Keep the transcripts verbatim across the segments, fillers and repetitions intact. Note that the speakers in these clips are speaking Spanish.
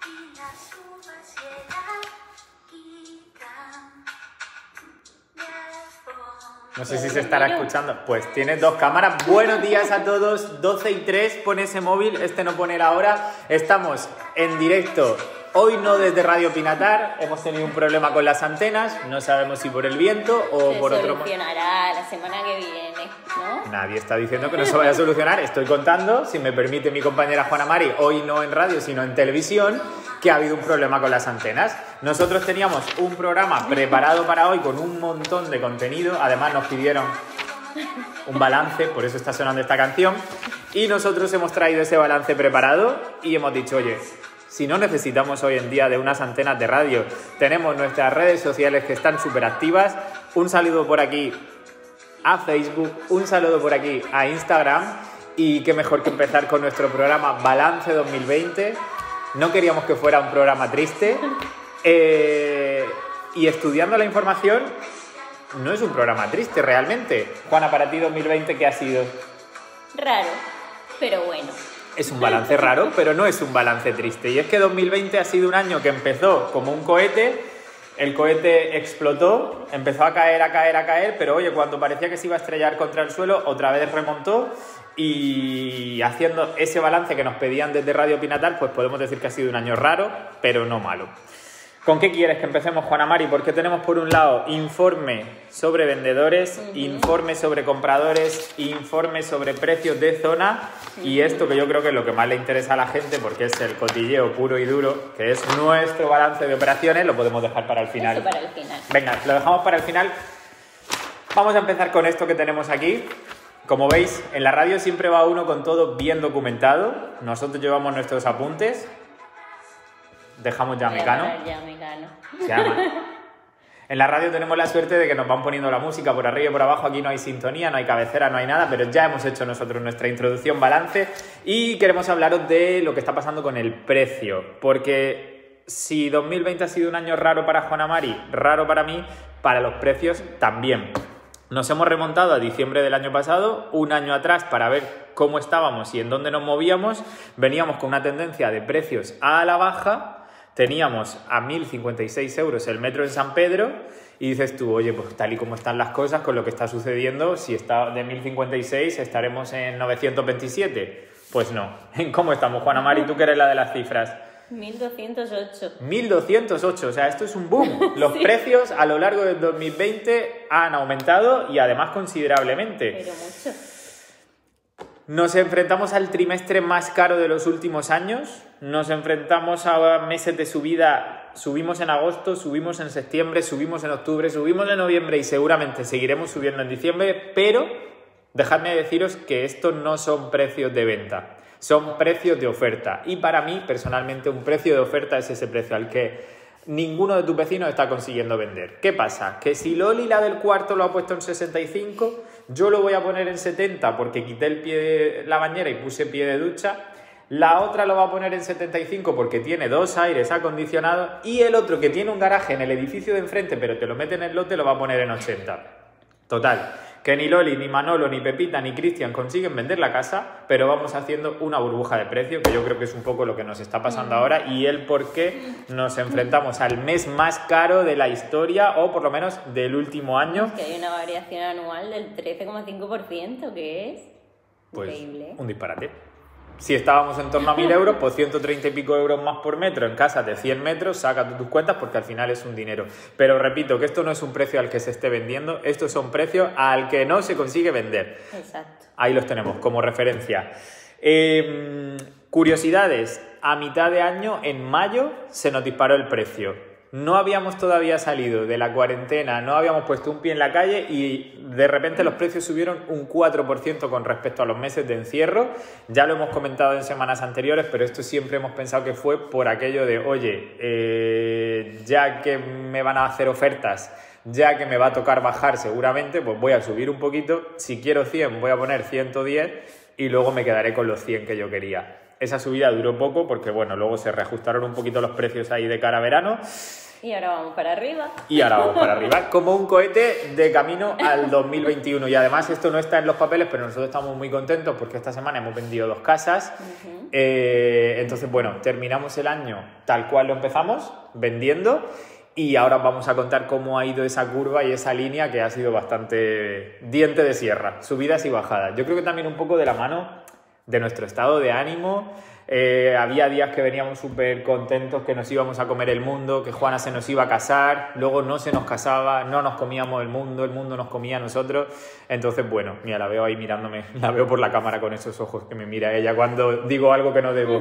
No sé si se estará escuchando. Pues tiene dos cámaras. Buenos días a todos. doce y tres pone ese móvil. Este no pone la hora. Estamos en directo. Hoy no desde Radio Pinatar. Hemos tenido un problema con las antenas. No sabemos si por el viento o se por otro... Se solucionará la semana que viene, ¿no? Nadie está diciendo que no se vaya a solucionar. Estoy contando, si me permite mi compañera Juana Mari, hoy no en radio, sino en televisión, que ha habido un problema con las antenas. Nosotros teníamos un programa preparado para hoy con un montón de contenido. Además nos pidieron un balance, por eso está sonando esta canción. Y nosotros hemos traído ese balance preparado y hemos dicho, oye, si no necesitamos hoy en día de unas antenas de radio, tenemos nuestras redes sociales que están súper activas. Un saludo por aquí a Facebook, un saludo por aquí a Instagram. Y qué mejor que empezar con nuestro programa Balance dos mil veinte. No queríamos que fuera un programa triste. Eh, y estudiando la información, no es un programa triste realmente. Juana, para ti dos mil veinte, ¿qué ha sido? Raro, pero bueno. Es un balance raro, pero no es un balance triste. Y es que dos mil veinte ha sido un año que empezó como un cohete. El cohete explotó, empezó a caer, a caer, a caer, pero oye, cuando parecía que se iba a estrellar contra el suelo, otra vez remontó. Y haciendo ese balance que nos pedían desde Radio Pinatar, pues podemos decir que ha sido un año raro, pero no malo. ¿Con qué quieres que empecemos, Juana Mari? Porque tenemos por un lado informe sobre vendedores, uh-huh. informe sobre compradores, informe sobre precios de zona uh-huh. y esto que yo creo que es lo que más le interesa a la gente, porque es el cotilleo puro y duro, que es nuestro balance de operaciones, lo podemos dejar para el final. Eso para el final. Venga, lo dejamos para el final. Vamos a empezar con esto que tenemos aquí. Como veis, en la radio siempre va uno con todo bien documentado. Nosotros llevamos nuestros apuntes. Dejamos ya Mecano. Ya Mecano. Se llama. En la radio tenemos la suerte de que nos van poniendo la música por arriba y por abajo. Aquí no hay sintonía, no hay cabecera, no hay nada, pero ya hemos hecho nosotros nuestra introducción balance y queremos hablaros de lo que está pasando con el precio. Porque si dos mil veinte ha sido un año raro para Juana Mari, raro para mí, para los precios también. Nos hemos remontado a diciembre del año pasado, un año atrás, para ver cómo estábamos y en dónde nos movíamos. Veníamos con una tendencia de precios a la baja. Teníamos a mil cincuenta y seis euros el metro en San Pedro y dices tú, oye, pues tal y como están las cosas, con lo que está sucediendo, si está de mil cincuenta y seis estaremos en novecientos veintisiete. Pues no. ¿En cómo estamos, Juana Mari? Tú que eres la de las cifras. mil doscientos ocho. mil doscientos ocho, o sea, esto es un boom. Los sí. precios a lo largo del dos mil veinte han aumentado y además considerablemente. Pero mucho. Nos enfrentamos al trimestre más caro de los últimos años, nos enfrentamos a meses de subida, subimos en agosto, subimos en septiembre, subimos en octubre, subimos en noviembre y seguramente seguiremos subiendo en diciembre, pero dejadme deciros que estos no son precios de venta, son precios de oferta y para mí, personalmente, un precio de oferta es ese precio al que ninguno de tus vecinos está consiguiendo vender. ¿Qué pasa? Que si Loli, la del cuarto, lo ha puesto en sesenta y cinco, yo lo voy a poner en setenta porque quité el pie de la bañera y puse pie de ducha. La otra lo va a poner en setenta y cinco porque tiene dos aires acondicionados y el otro que tiene un garaje en el edificio de enfrente pero te lo mete en el lote lo va a poner en ochenta. Total, que ni Loli, ni Manolo, ni Pepita, ni Cristian consiguen vender la casa, pero vamos haciendo una burbuja de precio, que yo creo que es un poco lo que nos está pasando mm. ahora y el por qué nos enfrentamos al mes más caro de la historia o por lo menos del último año. Es que hay una variación anual del trece coma cinco por ciento, que es pues increíble. Un disparate. Si estábamos en torno a mil euros, pues ciento treinta y pico euros más por metro en casas de cien metros, saca tus cuentas porque al final es un dinero. Pero repito que esto no es un precio al que se esté vendiendo, estos son precios al que no se consigue vender. Exacto. Ahí los tenemos como referencia. Eh, curiosidades, a mitad de año, en mayo, se nos disparó el precio. No habíamos todavía salido de la cuarentena, no habíamos puesto un pie en la calle y de repente los precios subieron un cuatro por ciento con respecto a los meses de encierro. Ya lo hemos comentado en semanas anteriores, pero esto siempre hemos pensado que fue por aquello de, oye, eh, ya que me van a hacer ofertas, ya que me va a tocar bajar seguramente, pues voy a subir un poquito. Si quiero cien, voy a poner ciento diez y luego me quedaré con los cien que yo quería. Esa subida duró poco porque, bueno, luego se reajustaron un poquito los precios ahí de cara a verano. Y ahora vamos para arriba. Y ahora vamos para arriba, como un cohete de camino al dos mil veintiuno. Y además esto no está en los papeles, pero nosotros estamos muy contentos porque esta semana hemos vendido dos casas. Uh-huh. Eh, entonces, bueno, terminamos el año tal cual lo empezamos, vendiendo. Y ahora vamos a contar cómo ha ido esa curva y esa línea que ha sido bastante diente de sierra, subidas y bajadas. Yo creo que también un poco de la mano de nuestro estado de ánimo. Eh, había días que veníamos súper contentos, que nos íbamos a comer el mundo, que Juana se nos iba a casar, luego no se nos casaba, no nos comíamos el mundo, el mundo nos comía a nosotros. Entonces, bueno, mira, la veo ahí mirándome, la veo por la cámara con esos ojos que me mira ella cuando digo algo que no debo.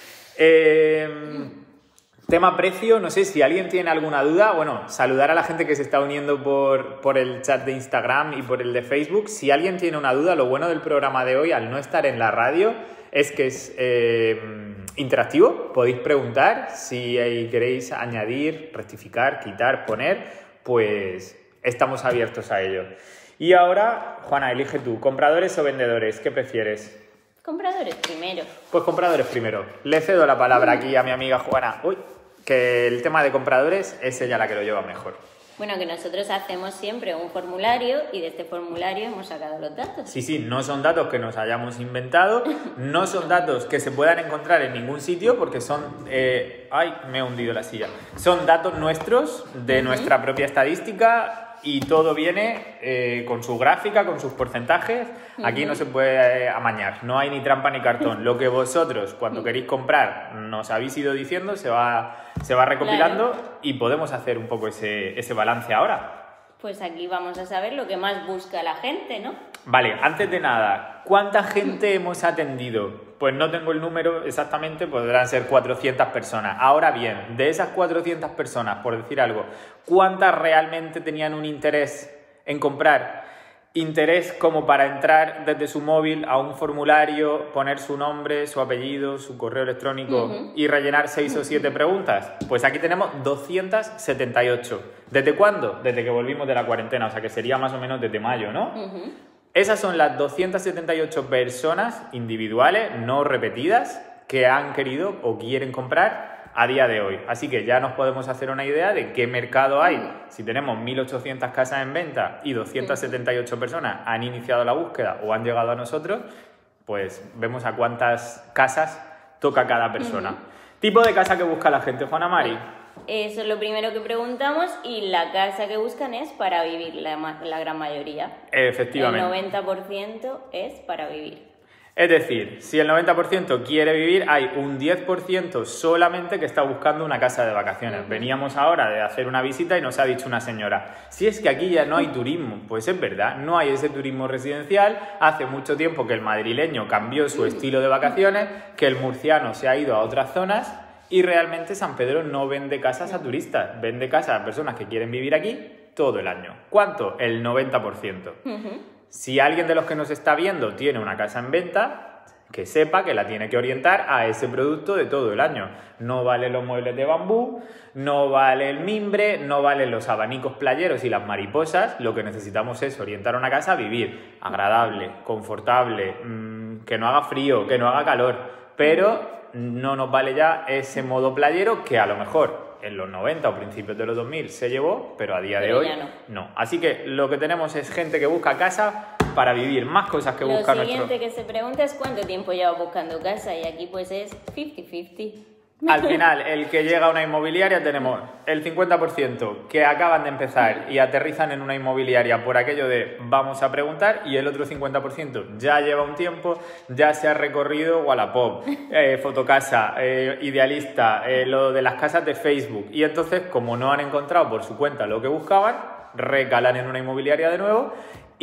Eh, tema precio, no sé si alguien tiene alguna duda. Bueno, saludar a la gente que se está uniendo por, por el chat de Instagram y por el de Facebook. Si alguien tiene una duda, lo bueno del programa de hoy, al no estar en la radio, es que es eh, interactivo. Podéis preguntar si queréis añadir, rectificar, quitar, poner, pues estamos abiertos a ello. Y ahora, Juana, elige tú, ¿compradores o vendedores? ¿Qué prefieres? Compradores primero. Pues compradores primero. Le cedo la palabra aquí a mi amiga Juana. Uy, que el tema de compradores es ella la que lo lleva mejor. Bueno, que nosotros hacemos siempre un formulario y de este formulario hemos sacado los datos. Sí, sí, no son datos que nos hayamos inventado, no son datos que se puedan encontrar en ningún sitio porque son... Eh, ¡Ay, me he hundido la silla! Son datos nuestros, de uh-huh. nuestra propia estadística y todo viene eh, con su gráfica, con sus porcentajes. Uh-huh. Aquí no se puede eh, amañar, no hay ni trampa ni cartón. Lo que vosotros, cuando queréis comprar, nos habéis ido diciendo, se va... se va recopilando, claro. Y podemos hacer un poco ese, ese balance ahora. Pues aquí vamos a saber lo que más busca la gente, ¿no? Vale, antes de nada, ¿cuánta gente hemos atendido? Pues no tengo el número exactamente, podrán ser cuatrocientas personas. Ahora bien, de esas cuatrocientas personas, por decir algo, ¿cuántas realmente tenían un interés en comprar? Interés como para entrar desde su móvil a un formulario, poner su nombre, su apellido, su correo electrónico uh-huh. y rellenar seis o siete preguntas. Pues aquí tenemos doscientas setenta y ocho. ¿Desde cuándo? Desde que volvimos de la cuarentena, o sea que sería más o menos desde mayo, ¿no? Uh-huh. Esas son las doscientas setenta y ocho personas individuales, no repetidas, que han querido o quieren comprar a día de hoy. Así que ya nos podemos hacer una idea de qué mercado hay. Si tenemos mil ochocientas casas en venta y doscientas setenta y ocho personas han iniciado la búsqueda o han llegado a nosotros, pues vemos a cuántas casas toca cada persona. Uh-huh. ¿Tipo de casa que busca la gente, Juana Mari? Eso es lo primero que preguntamos y la casa que buscan es para vivir, la, la gran mayoría. Efectivamente. El noventa por ciento es para vivir. Es decir, si el noventa por ciento quiere vivir, hay un diez por ciento solamente que está buscando una casa de vacaciones. Uh-huh. Veníamos ahora de hacer una visita y nos ha dicho una señora, si es que aquí ya no hay turismo. Pues es verdad, no hay ese turismo residencial. Hace mucho tiempo que el madrileño cambió su estilo de vacaciones, que el murciano se ha ido a otras zonas y realmente San Pedro no vende casas a turistas, vende casas a personas que quieren vivir aquí todo el año. ¿Cuánto? El noventa por ciento. Uh-huh. Si alguien de los que nos está viendo tiene una casa en venta, que sepa que la tiene que orientar a ese producto de todo el año. No valen los muebles de bambú, no vale el mimbre, no valen los abanicos playeros y las mariposas. Lo que necesitamos es orientar a una casa a vivir agradable, confortable, mmm, que no haga frío, que no haga calor, pero no nos vale ya ese modo playero que a lo mejor en los noventa o principios de los dos mil se llevó, pero a día de pero hoy no. no. Así que lo que tenemos es gente que busca casa para vivir, más cosas que busca nuestro... Lo siguiente que se pregunta es cuánto tiempo lleva buscando casa y aquí pues es cincuenta cincuenta. Al final, el que llega a una inmobiliaria tenemos el cincuenta por ciento que acaban de empezar y aterrizan en una inmobiliaria por aquello de vamos a preguntar y el otro cincuenta por ciento ya lleva un tiempo, ya se ha recorrido Wallapop, eh, Fotocasa, eh, Idealista, eh, lo de las casas de Facebook y entonces como no han encontrado por su cuenta lo que buscaban, recalan en una inmobiliaria de nuevo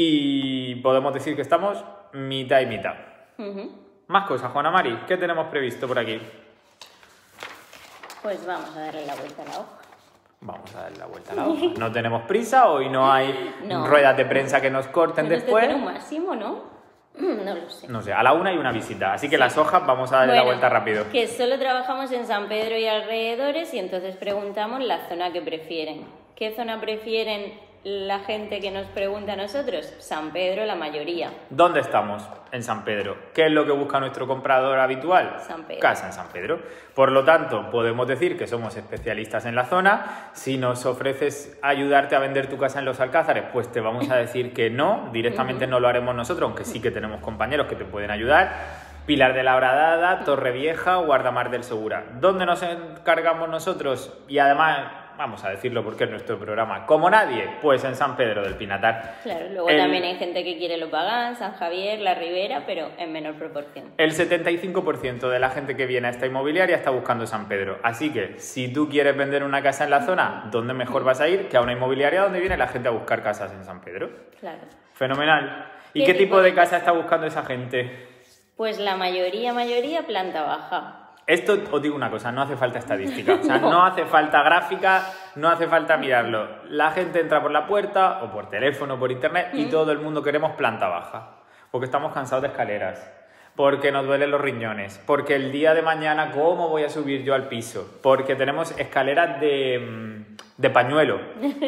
y podemos decir que estamos mitad y mitad. Uh-huh. Más cosas, Juana Mari, ¿qué tenemos previsto por aquí? Pues vamos a darle la vuelta a la hoja. Vamos a darle la vuelta a la hoja. No tenemos prisa, hoy no hay no. ruedas de prensa que nos corten pero después. Este tiene un máximo, ¿no? No lo sé. No sé, a la una hay una visita, así que sí. Las hojas vamos a darle bueno, la vuelta rápido. Que solo trabajamos en San Pedro y alrededores y entonces preguntamos la zona que prefieren. ¿Qué zona prefieren la gente que nos pregunta a nosotros? San Pedro, la mayoría. ¿Dónde estamos? En San Pedro. ¿Qué es lo que busca nuestro comprador habitual? San Pedro. Casa en San Pedro. Por lo tanto, podemos decir que somos especialistas en la zona. Si nos ofreces ayudarte a vender tu casa en Los Alcázares, pues te vamos a decir que no. Directamente no lo haremos nosotros, aunque sí que tenemos compañeros que te pueden ayudar. Pilar de la Horadada, Torrevieja, Guardamar del Segura. ¿Dónde nos encargamos nosotros? Y además, vamos a decirlo porque es nuestro programa, como nadie, pues en San Pedro del Pinatar. Claro, luego el, también hay gente que quiere Lo Pagán, San Javier, La Ribera, pero en menor proporción. El setenta y cinco por ciento de la gente que viene a esta inmobiliaria está buscando San Pedro. Así que, si tú quieres vender una casa en la zona, ¿dónde mejor vas a ir que a una inmobiliaria donde viene la gente a buscar casas en San Pedro? Claro. Fenomenal. ¿Y qué, qué tipo de casa está buscando esa gente? Pues la mayoría, mayoría, planta baja. Esto os digo una cosa, no hace falta estadística, o sea, no. no hace falta gráfica, no hace falta mirarlo. La gente entra por la puerta, o por teléfono, o por internet, ¿Mm? Y todo el mundo queremos planta baja. Porque estamos cansados de escaleras, porque nos duelen los riñones, porque el día de mañana, ¿cómo voy a subir yo al piso? Porque tenemos escaleras de, de pañuelo,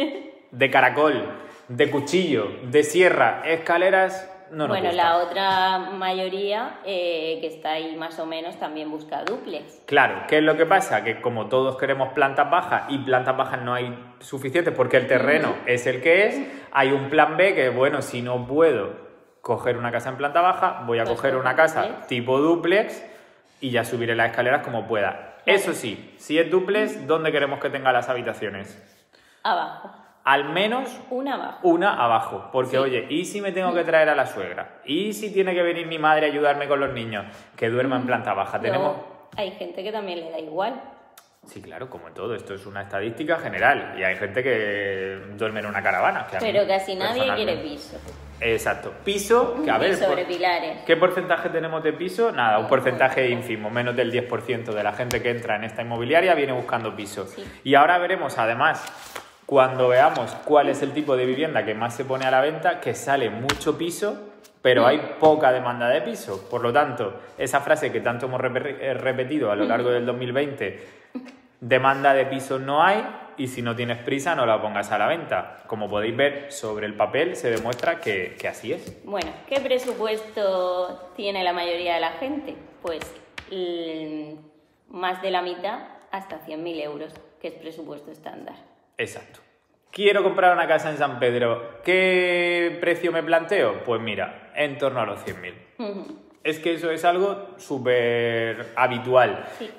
de caracol, de cuchillo, de sierra, escaleras... No bueno, gusta. La otra mayoría eh, que está ahí más o menos también busca dúplex. Claro, ¿qué es lo que pasa? Que como todos queremos plantas bajas y plantas bajas no hay suficientes porque el terreno mm. es el que es, hay un plan B que, bueno, si no puedo coger una casa en planta baja, voy a pues coger una casa duplex. tipo dúplex y ya subiré las escaleras como pueda. Vale. Eso sí, si es dúplex, ¿dónde queremos que tenga las habitaciones? Abajo. Al menos una abajo. Una abajo. Porque, sí. Oye, ¿y si me tengo que traer a la suegra? ¿Y si tiene que venir mi madre a ayudarme con los niños? Que duerma en planta baja. No, Tenemos... hay gente que también le da igual. Sí, claro, como en todo. Esto es una estadística general. Y hay gente que duerme en una caravana. Que Pero casi nadie quiere piso. Exacto. Piso, que a ver... sobre por... pilares. ¿Qué porcentaje tenemos de piso? Nada, un porcentaje ínfimo. Menos del diez por ciento de la gente que entra en esta inmobiliaria viene buscando piso. Sí. Y ahora veremos, además... Cuando veamos cuál es el tipo de vivienda que más se pone a la venta, que sale mucho piso, pero hay poca demanda de piso. Por lo tanto, esa frase que tanto hemos repetido a lo largo del dos mil veinte, demanda de piso no hay y si no tienes prisa no la pongas a la venta. Como podéis ver, sobre el papel se demuestra que, que así es. Bueno, ¿qué presupuesto tiene la mayoría de la gente? Pues más de la mitad hasta cien mil euros, que es presupuesto estándar. Exacto. Quiero comprar una casa en San Pedro. ¿Qué precio me planteo? Pues mira, en torno a los cien mil. Uh-huh. Es que eso es algo súper habitual. Sí.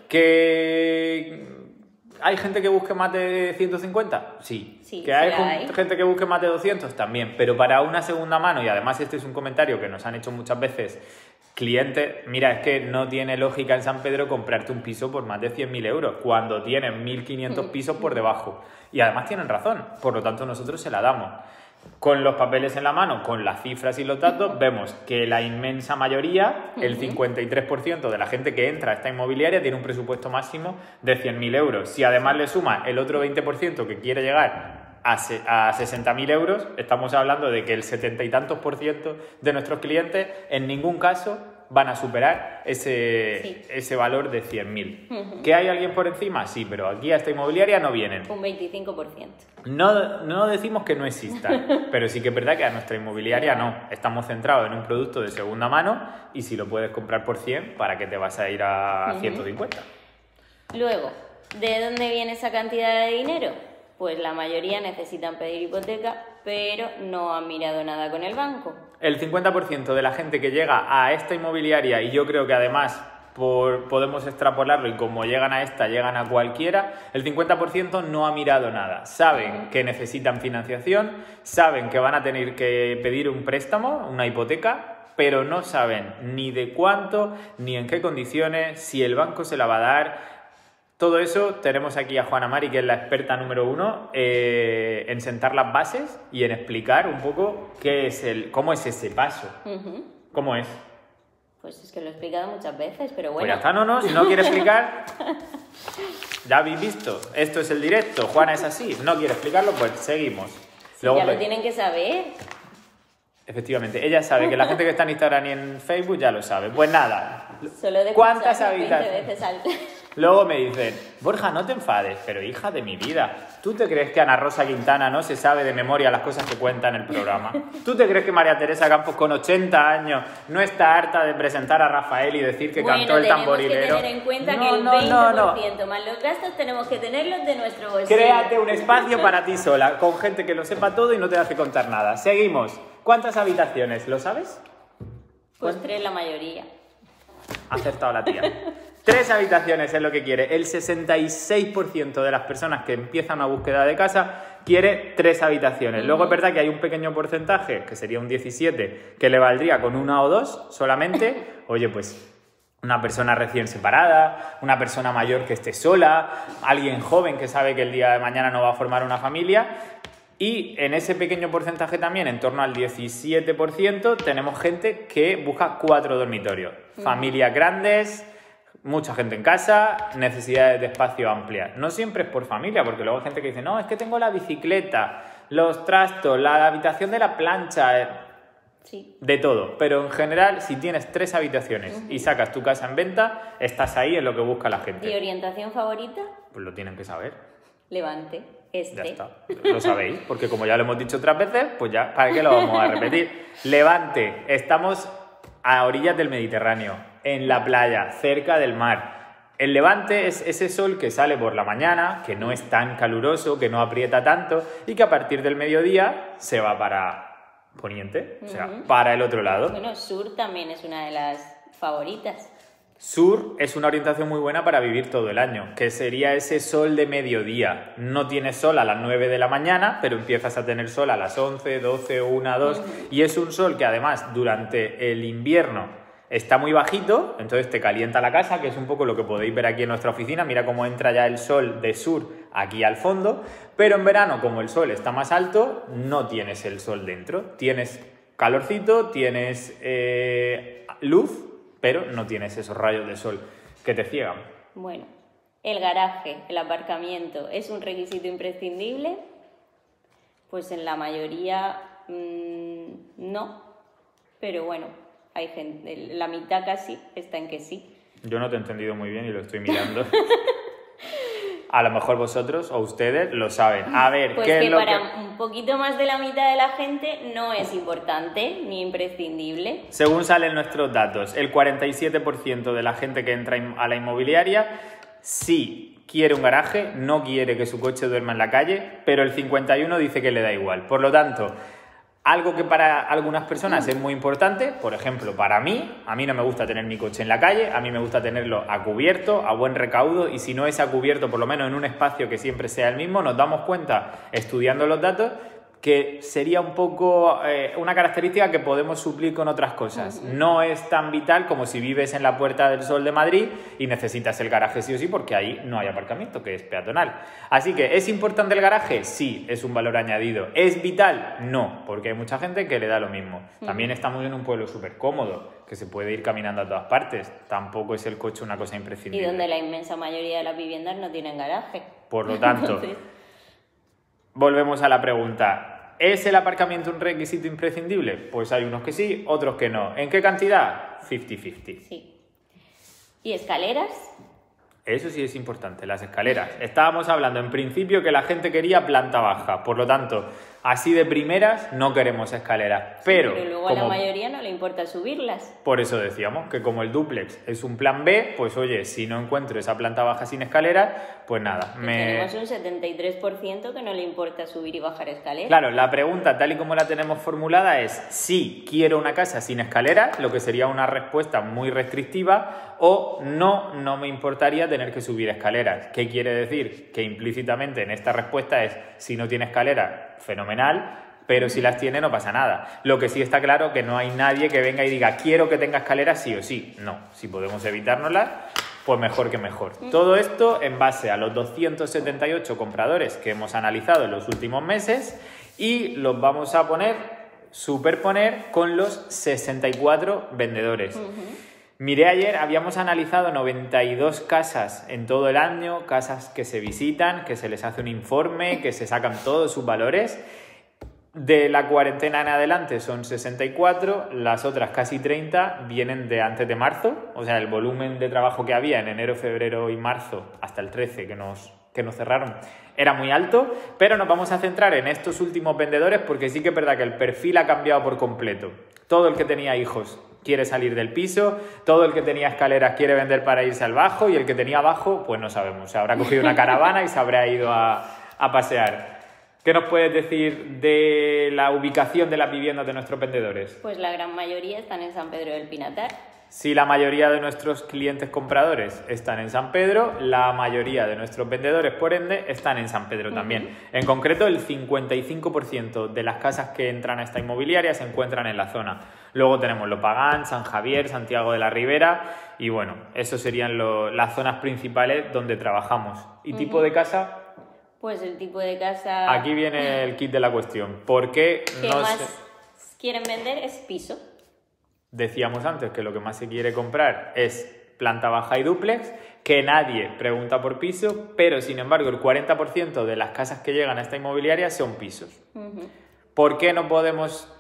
¿Que hay gente que busque más de ciento cincuenta? Sí. sí ¿Que hay, hay gente que busque más de doscientos? También. Pero para una segunda mano, y además este es un comentario que nos han hecho muchas veces clientes, mira, es que no tiene lógica en San Pedro comprarte un piso por más de cien mil euros cuando tienes mil quinientos pisos por debajo. Y además tienen razón, por lo tanto nosotros se la damos. Con los papeles en la mano, con las cifras y los datos, vemos que la inmensa mayoría, el cincuenta y tres por ciento de la gente que entra a esta inmobiliaria tiene un presupuesto máximo de cien mil euros. Si además le suma el otro veinte por ciento que quiere llegar a sesenta mil euros, estamos hablando de que el setenta y tantos por ciento de nuestros clientes en ningún caso van a superar ese, sí. ese valor de cien mil. Uh-huh. ¿Que hay alguien por encima? Sí, pero aquí a esta inmobiliaria no vienen. Un veinticinco por ciento. No, no decimos que no exista, pero sí que es verdad que a nuestra inmobiliaria no. Estamos centrados en un producto de segunda mano y si lo puedes comprar por cien, ¿para qué te vas a ir a uh-huh. ciento cincuenta? Luego, ¿de dónde viene esa cantidad de dinero? Pues la mayoría necesitan pedir hipoteca, pero no han mirado nada con el banco. El cincuenta por ciento de la gente que llega a esta inmobiliaria, y yo creo que además por, podemos extrapolarlo y como llegan a esta, llegan a cualquiera, el cincuenta por ciento no ha mirado nada. Saben que necesitan financiación, saben que van a tener que pedir un préstamo, una hipoteca, pero no saben ni de cuánto, ni en qué condiciones, si el banco se la va a dar. Todo eso tenemos aquí a Juana Mari, que es la experta número uno, eh, en sentar las bases y en explicar un poco qué es el, cómo es ese paso. Uh-huh. ¿Cómo es? Pues es que lo he explicado muchas veces, pero bueno. Pues ya está, no, no, si no quiere explicar, ya habéis visto, esto es el directo, Juana es así, no quiere explicarlo, pues seguimos. Sí, Luego, ya lo tienen que saber. Efectivamente, ella sabe que la gente que está en Instagram y en Facebook ya lo sabe. Pues nada, Solo de ¿cuántas habitaciones? veces al... Luego me dicen, Borja, no te enfades, pero hija de mi vida, ¿tú te crees que Ana Rosa Quintana no se sabe de memoria las cosas que cuenta en el programa? ¿Tú te crees que María Teresa Campos, con ochenta años, no está harta de presentar a Rafael y decir que bueno, cantó el tamborilero? Tenemos que tener en cuenta no, que el no, veinte por ciento no, no. más los gastos tenemos que tenerlos de nuestro bolsillo. Créate un espacio para ti sola, con gente que lo sepa todo y no te hace contar nada. Seguimos. ¿Cuántas habitaciones? ¿Lo sabes? Pues tres la mayoría. Ha acertado la tía. Tres habitaciones es lo que quiere. El sesenta y seis por ciento de las personas que empiezan una búsqueda de casa quiere tres habitaciones. Uh-huh. Luego es verdad que hay un pequeño porcentaje, que sería un diecisiete, que le valdría con una o dos solamente. Oye, pues una persona recién separada, una persona mayor que esté sola, alguien joven que sabe que el día de mañana no va a formar una familia. Y en ese pequeño porcentaje también, en torno al diecisiete por ciento, tenemos gente que busca cuatro dormitorios. Uh-huh. Familias grandes, mucha gente en casa, necesidades de espacio amplias. No siempre es por familia, porque luego hay gente que dice, no, es que tengo la bicicleta, los trastos, la habitación de la plancha, sí. De todo. Pero en general, si tienes tres habitaciones uh-huh. y sacas tu casa en venta, estás ahí en lo que busca la gente. ¿Y orientación favorita? Pues lo tienen que saber. Levante, este. Ya está, lo sabéis, porque como ya lo hemos dicho otras veces, pues ya, ¿para qué lo vamos a repetir? Levante, estamos a orillas del Mediterráneo, en la playa, cerca del mar. El levante es ese sol que sale por la mañana, que no es tan caluroso, que no aprieta tanto y que a partir del mediodía se va para poniente, uh-huh. o sea, para el otro lado. Bueno, sur también es una de las favoritas. Sur es una orientación muy buena para vivir todo el año, que sería ese sol de mediodía. No tienes sol a las nueve de la mañana, pero empiezas a tener sol a las once, doce, una, dos, uh-huh. y es un sol que además durante el invierno está muy bajito, entonces te calienta la casa, que es un poco lo que podéis ver aquí en nuestra oficina. Mira cómo entra ya el sol de sur aquí al fondo, pero en verano, como el sol está más alto, no tienes el sol dentro. Tienes calorcito, tienes eh, luz, pero no tienes esos rayos de sol que te ciegan. Bueno, el garaje, el aparcamiento, ¿es un requisito imprescindible? Pues en la mayoría mmm, no, pero bueno, hay gente, la mitad casi está en que sí. Yo no te he entendido muy bien y lo estoy mirando. A lo mejor vosotros o ustedes lo saben. A ver, pues ¿qué que es lo para que...? un poquito más de la mitad de la gente no es importante ni imprescindible. Según salen nuestros datos, el cuarenta y siete por ciento de la gente que entra a la inmobiliaria sí quiere un garaje, no quiere que su coche duerma en la calle, pero el cincuenta y uno por ciento dice que le da igual. Por lo tanto, algo que para algunas personas es muy importante, por ejemplo, para mí, a mí no me gusta tener mi coche en la calle, a mí me gusta tenerlo a cubierto, a buen recaudo, y si no es a cubierto, por lo menos en un espacio que siempre sea el mismo, nos damos cuenta, estudiando los datos, que sería un poco eh, una característica que podemos suplir con otras cosas. No es tan vital como si vives en la Puerta del Sol de Madrid y necesitas el garaje sí o sí, porque ahí no hay aparcamiento, que es peatonal. Así que, ¿es importante el garaje? Sí, es un valor añadido. ¿Es vital? No, porque hay mucha gente que le da lo mismo. También estamos en un pueblo súper cómodo, que se puede ir caminando a todas partes. Tampoco es el coche una cosa imprescindible. Y donde la inmensa mayoría de las viviendas no tienen garaje. Por lo tanto... Entonces... Volvemos a la pregunta. ¿Es el aparcamiento un requisito imprescindible? Pues hay unos que sí, otros que no. ¿En qué cantidad? cincuenta cincuenta. Sí. ¿Y escaleras? Eso sí es importante, las escaleras. Estábamos hablando en principio que la gente quería planta baja. Por lo tanto, así de primeras no queremos escaleras. Pero, sí, pero luego como... a la mayoría no le importa subirlas. Por eso decíamos que como el dúplex es un plan B, pues oye, si no encuentro esa planta baja sin escaleras, pues nada. Pues me... Tenemos un setenta y tres por ciento que no le importa subir y bajar escaleras. Claro, la pregunta tal y como la tenemos formulada es si quiero una casa sin escaleras, lo que sería una respuesta muy restrictiva, o no, no me importaría tener que subir escaleras. ¿Qué quiere decir? Que implícitamente en esta respuesta es si no tiene escaleras, fenomenal, pero si las tiene no pasa nada. Lo que sí está claro que no hay nadie que venga y diga quiero que tenga escaleras sí o sí. No, si podemos evitárnoslas, pues mejor que mejor. Todo esto en base a los doscientos setenta y ocho compradores que hemos analizado en los últimos meses y los vamos a poner, superponer con los sesenta y cuatro vendedores. Uh-huh. Miré ayer, habíamos analizado noventa y dos casas en todo el año, casas que se visitan, que se les hace un informe, que se sacan todos sus valores. De la cuarentena en adelante son sesenta y cuatro, las otras casi treinta vienen de antes de marzo, o sea, el volumen de trabajo que había en enero, febrero y marzo, hasta el trece que nos, que nos cerraron, era muy alto, pero nos vamos a centrar en estos últimos vendedores porque sí que es verdad que el perfil ha cambiado por completo. Todo el que tenía hijos quiere salir del piso, todo el que tenía escaleras quiere vender para irse al bajo y el que tenía abajo, pues no sabemos, se habrá cogido una caravana y se habrá ido a, a pasear. ¿Qué nos puedes decir de la ubicación de las viviendas de nuestros vendedores? Pues la gran mayoría están en San Pedro del Pinatar. Si la mayoría de nuestros clientes compradores están en San Pedro, la mayoría de nuestros vendedores, por ende, están en San Pedro también. Uh-huh. En concreto, el cincuenta y cinco por ciento de las casas que entran a esta inmobiliaria se encuentran en la zona. Luego tenemos Lopagán, San Javier, Santiago de la Ribera y bueno, esos serían lo, las zonas principales donde trabajamos. ¿Y uh-huh. tipo de casa? Pues el tipo de casa... Aquí viene el kit de la cuestión. ¿Por qué ¿Qué no más se... quieren vender? Es piso. Decíamos antes que lo que más se quiere comprar es planta baja y dúplex, que nadie pregunta por piso, pero sin embargo el cuarenta por ciento de las casas que llegan a esta inmobiliaria son pisos. Uh-huh. ¿Por qué no podemos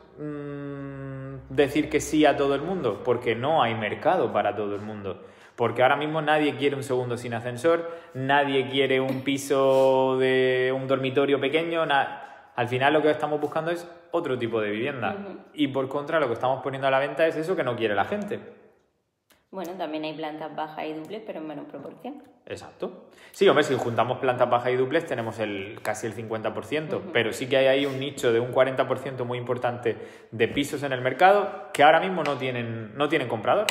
mmm, decir que sí a todo el mundo? Porque no hay mercado para todo el mundo. Porque ahora mismo nadie quiere un segundo sin ascensor, nadie quiere un piso de un dormitorio pequeño. Na... Al final lo que estamos buscando es otro tipo de vivienda. Uh-huh. Y por contra lo que estamos poniendo a la venta es eso que no quiere la gente. Bueno, también hay plantas bajas y duples, pero en menor proporción. Exacto. Sí, hombre, si juntamos plantas bajas y duples tenemos el, casi el cincuenta por ciento, uh-huh. pero sí que hay ahí un nicho de un cuarenta por ciento muy importante de pisos en el mercado que ahora mismo no tienen, no tienen comprador.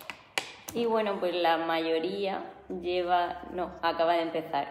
Y bueno, pues la mayoría lleva, no, acaba de empezar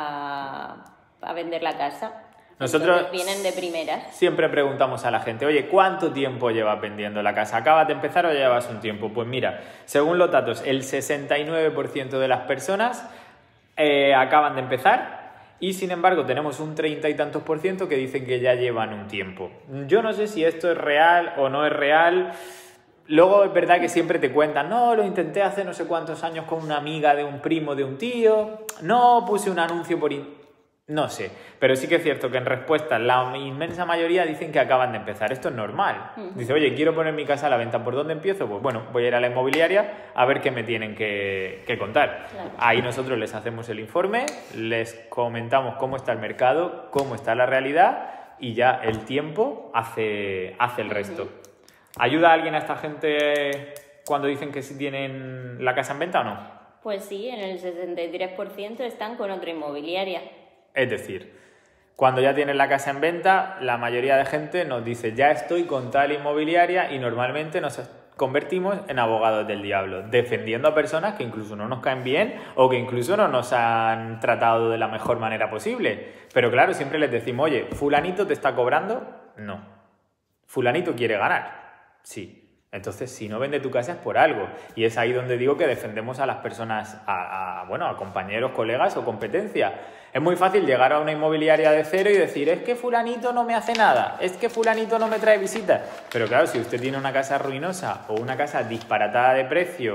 a, a vender la casa. Nosotros Entonces vienen de primeras. Siempre preguntamos a la gente, oye, ¿cuánto tiempo llevas vendiendo la casa? ¿Acabas de empezar o llevas un tiempo? Pues mira, según los datos, el sesenta y nueve por ciento de las personas eh, acaban de empezar y sin embargo tenemos un treinta y tantos por ciento que dicen que ya llevan un tiempo. Yo no sé si esto es real o no es real. Luego es verdad que siempre te cuentan, no, lo intenté hace no sé cuántos años con una amiga de un primo de un tío, no, puse un anuncio por... In... No sé, pero sí que es cierto que en respuesta la inmensa mayoría dicen que acaban de empezar. Esto es normal. Uh-huh. Dice, oye, quiero poner mi casa a la venta, ¿por dónde empiezo? Pues bueno, voy a ir a la inmobiliaria a ver qué me tienen que, que contar. Claro. Ahí nosotros les hacemos el informe, les comentamos cómo está el mercado, cómo está la realidad y ya el tiempo hace, hace el resto. Uh-huh. ¿Ayuda a alguien a esta gente cuando dicen que sí tienen la casa en venta o no? Pues sí, en el sesenta y tres por ciento están con otra inmobiliaria. Es decir, cuando ya tienen la casa en venta, la mayoría de gente nos dice, ya estoy con tal inmobiliaria y normalmente nos convertimos en abogados del diablo, defendiendo a personas que incluso no nos caen bien o que incluso no nos han tratado de la mejor manera posible. Pero claro, siempre les decimos, oye, ¿fulanito te está cobrando? No. ¿Fulanito quiere ganar? Sí. Entonces, si no vende tu casa es por algo. Y es ahí donde digo que defendemos a las personas, a, a, bueno, a compañeros, colegas o competencia. Es muy fácil llegar a una inmobiliaria de cero y decir, es que fulanito no me hace nada, es que fulanito no me trae visitas. Pero claro, si usted tiene una casa ruinosa o una casa disparatada de precio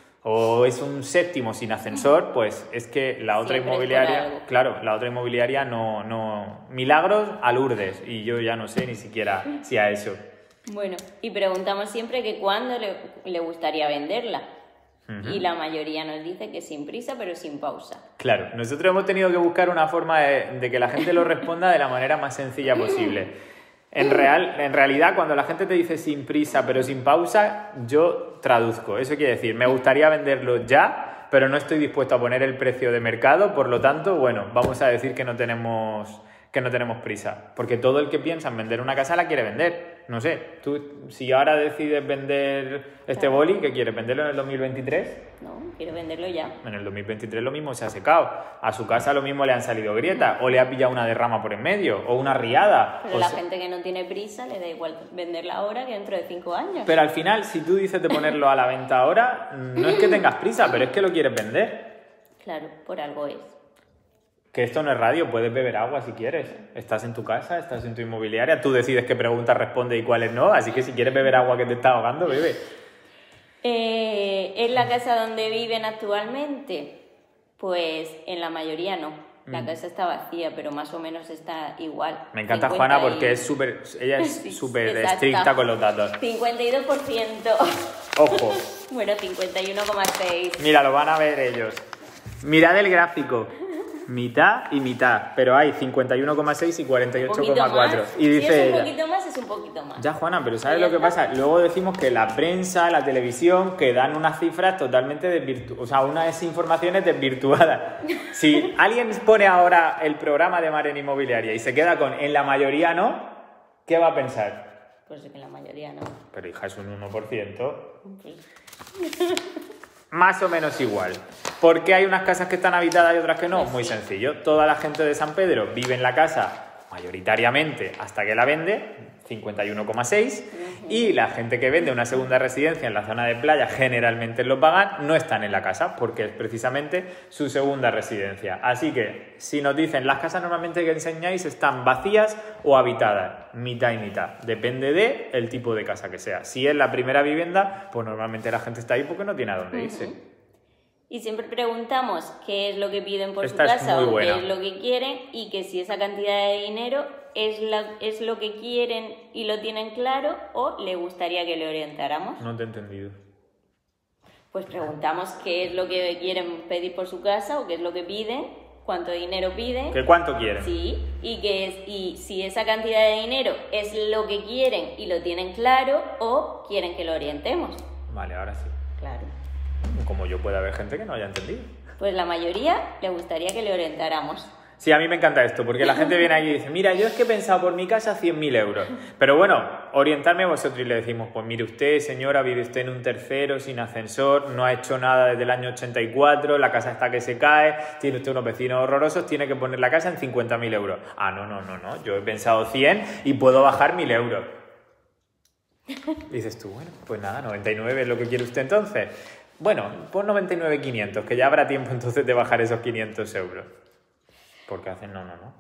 o es un séptimo sin ascensor, pues es que la otra Siempre inmobiliaria, claro, la otra inmobiliaria no, no... Milagros a Lourdes. Y yo ya no sé ni siquiera si a eso. Bueno, y preguntamos siempre que cuándo le, le gustaría venderla. Uh-huh. Y la mayoría nos dice que sin prisa, pero sin pausa. Claro, nosotros hemos tenido que buscar una forma de, de que la gente lo responda de la manera más sencilla posible. En, real, en realidad, cuando la gente te dice sin prisa, pero sin pausa, yo traduzco. Eso quiere decir, me gustaría venderlo ya, pero no estoy dispuesto a poner el precio de mercado, por lo tanto, bueno, vamos a decir que no tenemos... que no tenemos prisa, porque todo el que piensa en vender una casa la quiere vender. No sé, tú si ahora decides vender este claro. boli, ¿qué quieres? ¿Venderlo en el dos mil veintitrés? No, quiero venderlo ya. En el dos mil veintitrés lo mismo se ha secado. A su casa lo mismo le han salido grietas, o le ha pillado una derrama por en medio, o una riada. Pero o la sea... gente que no tiene prisa le da igual venderla ahora que dentro de cinco años. Pero al final, si tú dices de ponerlo a la venta ahora, no es que tengas prisa, pero es que lo quieres vender. Claro, por algo es. Que esto no es radio, puedes beber agua si quieres. Estás en tu casa, estás en tu inmobiliaria, tú decides qué preguntas responde y cuáles no, así que si quieres beber agua que te está ahogando, bebe. Eh, ¿Es la casa donde viven actualmente? Pues en la mayoría no. La Mm. casa está vacía, pero más o menos está igual. Me encanta cincuenta Juana porque y- es súper, ella es Sí, súper exacta. estricta con los datos. cincuenta y dos por ciento. Ojo, Bueno, cincuenta y uno coma seis. mira, lo van a ver ellos. Mirad el gráfico. Mitad y mitad, pero hay cincuenta y uno coma seis y cuarenta y Un ocho poquito coma más. cuatro. Y Si dice es un ella. poquito más, es un poquito más. Ya, Juana, pero ¿sabes Ya lo que está. pasa? Luego decimos que la prensa, la televisión, que dan unas cifras totalmente desvirtuadas, o sea, unas informaciones desvirtuadas. Si alguien pone ahora el programa de Maren Inmobiliaria y se queda con en la mayoría no, ¿qué va a pensar? Pues que la mayoría no. Pero hija, es un uno por ciento. Pues, Más o menos igual. ¿Por qué hay unas casas que están habitadas y otras que no? Pues Muy sí. sencillo. Toda la gente de San Pedro vive en la casa mayoritariamente hasta que la vende, cincuenta y uno coma seis, y la gente que vende una segunda residencia en la zona de playa, generalmente en Los Bagán, no están en la casa porque es precisamente su segunda residencia. Así que, si nos dicen las casas normalmente que enseñáis están vacías o habitadas, mitad y mitad. Depende de el tipo de casa que sea. Si es la primera vivienda, pues normalmente la gente está ahí porque no tiene a dónde irse. Y siempre preguntamos qué es lo que piden por Esta su es casa muy o buena. qué es lo que quieren y que si esa cantidad de dinero es, la, es lo que quieren y lo tienen claro o le gustaría que le orientáramos. No te he entendido. Pues preguntamos qué es lo que quieren pedir por su casa o qué es lo que piden, cuánto dinero piden. ¿Qué cuánto quieren? Sí, y, que es, y si esa cantidad de dinero es lo que quieren y lo tienen claro o quieren que lo orientemos. Vale, ahora sí. Claro. Como yo puede haber gente que no haya entendido. Pues la mayoría le gustaría que le orientáramos. Sí, a mí me encanta esto, porque la gente viene aquí y dice, mira, yo es que he pensado por mi casa cien mil euros. Pero bueno, orientarme a vosotros y le decimos, pues mire usted, señora, vive usted en un tercero, sin ascensor, no ha hecho nada desde el año ochenta y cuatro, la casa está que se cae, tiene usted unos vecinos horrorosos, tiene que poner la casa en cincuenta mil euros. Ah, no, no, no, no, yo he pensado cien y puedo bajar mil euros. Dices tú, bueno, pues nada, noventa y nueve es lo que quiere usted entonces. Bueno, pon noventa y nueve mil quinientos, que ya habrá tiempo entonces de bajar esos quinientos euros. Porque hacen no, no, no.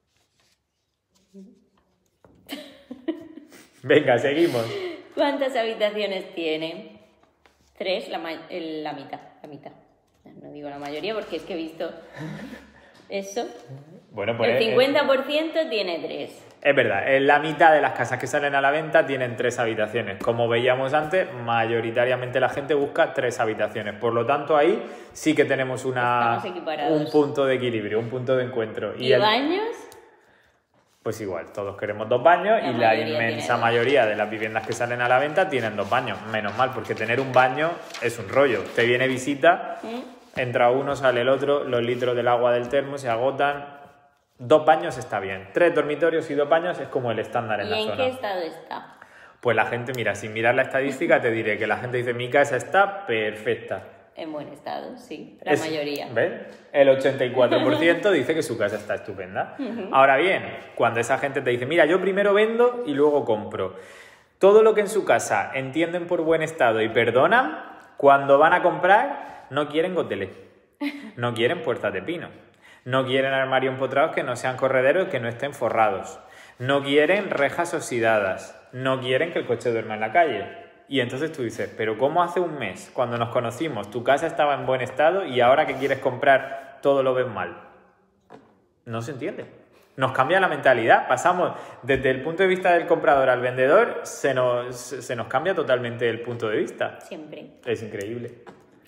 Venga, seguimos. ¿Cuántas habitaciones tiene? Tres, la, ma- el- la mitad, la mitad. No digo la mayoría porque es que he visto eso. Bueno, pues El es- cincuenta por ciento tiene tres. es verdad, en la mitad de las casas que salen a la venta tienen tres habitaciones. Como veíamos antes, mayoritariamente la gente busca tres habitaciones. Por lo tanto, ahí sí que tenemos una, Estamos equiparados. un punto de equilibrio, un punto de encuentro. ¿Y, el- baños? Pues igual, todos queremos dos baños La y la mayoría tiene inmensa dos. mayoría de las viviendas que salen a la venta tienen dos baños. Menos mal, porque tener un baño es un rollo. Te viene visita, ¿Mm? entra uno, sale el otro, los litros del agua del termo se agotan. Dos baños está bien. Tres dormitorios y dos baños es como el estándar en ¿Y la en zona. qué estado está? Pues la gente, mira, sin mirar la estadística te diré que la gente dice mi casa está perfecta. En buen estado, sí, la Es- mayoría. ¿Ves? El ochenta y cuatro por ciento dice que su casa está estupenda. Ahora bien, cuando esa gente te dice, mira, yo primero vendo y luego compro. Todo lo que en su casa entienden por buen estado y perdonan, cuando van a comprar, no quieren gotelé. No quieren puertas de pino. No quieren armarios empotrados que no sean correderos, que no estén forrados. No quieren rejas oxidadas. No quieren que el coche duerma en la calle. Y entonces tú dices, pero ¿cómo hace un mes, cuando nos conocimos, tu casa estaba en buen estado y ahora que quieres comprar todo lo ves mal? No se entiende. Nos cambia la mentalidad. Pasamos desde el punto de vista del comprador al vendedor, se nos, se nos cambia totalmente el punto de vista. Siempre. Es increíble.